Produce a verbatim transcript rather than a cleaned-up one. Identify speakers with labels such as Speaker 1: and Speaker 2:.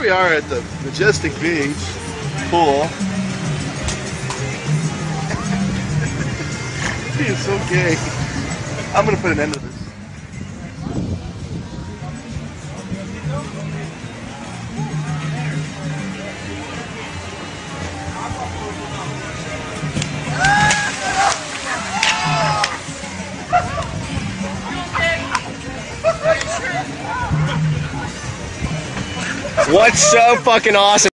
Speaker 1: we are at the Majestic Beach pool. He is so gay. I'm gonna put an end to this.
Speaker 2: What's so fucking awesome?